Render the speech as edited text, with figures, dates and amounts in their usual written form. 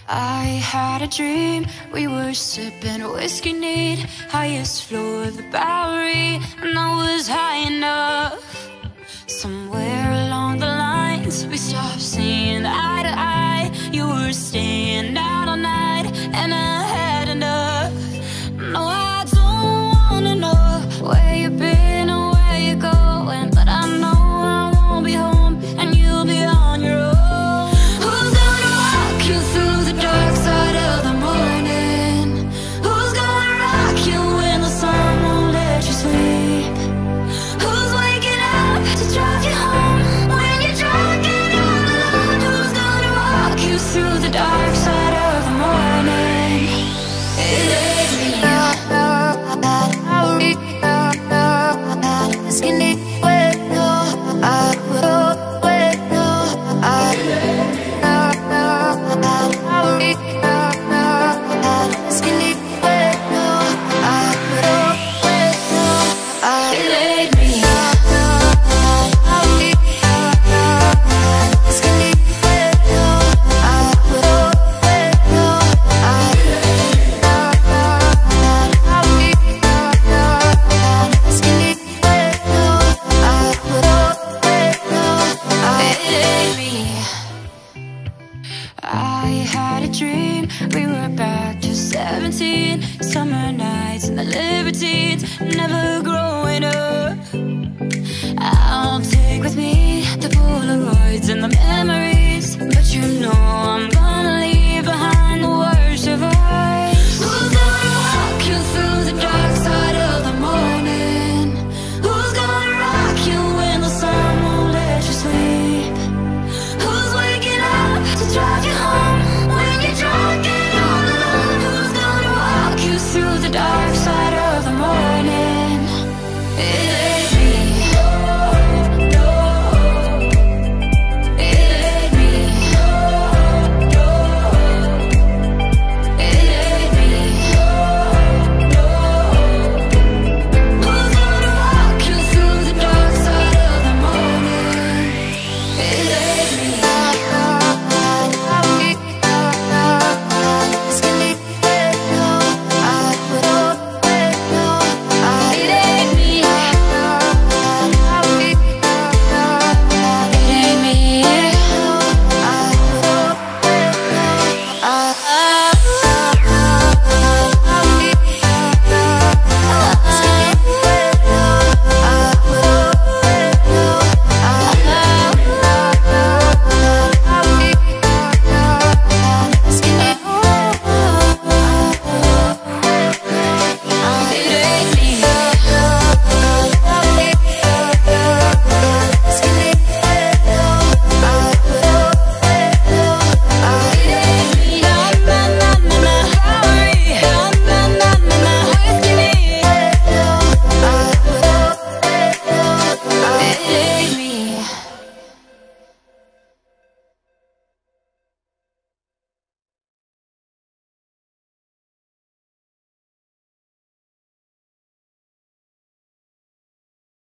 I had a dream, we were sipping whiskey neat, highest floor of the Bowery, and I was high enough. Somewhere along the lines, we stopped seeing eye to eye. You were staying out all night, and I had enough. No, I don't wanna know where you've been or where you're going, but I know I won't be home, and you'll be on your own. Who's gonna walk you through the dark side of the morning? Who's gonna rock you when the sun won't let you sleep? Who's waking up to drive you home when you're drunk and all alone? Who's gonna walk you through the dark side of the morning? It ain't me. I had a dream, we were back to 17, summer nights and the libertines, never growing up. I'll take with me the Polaroids and the memories, but you know I'm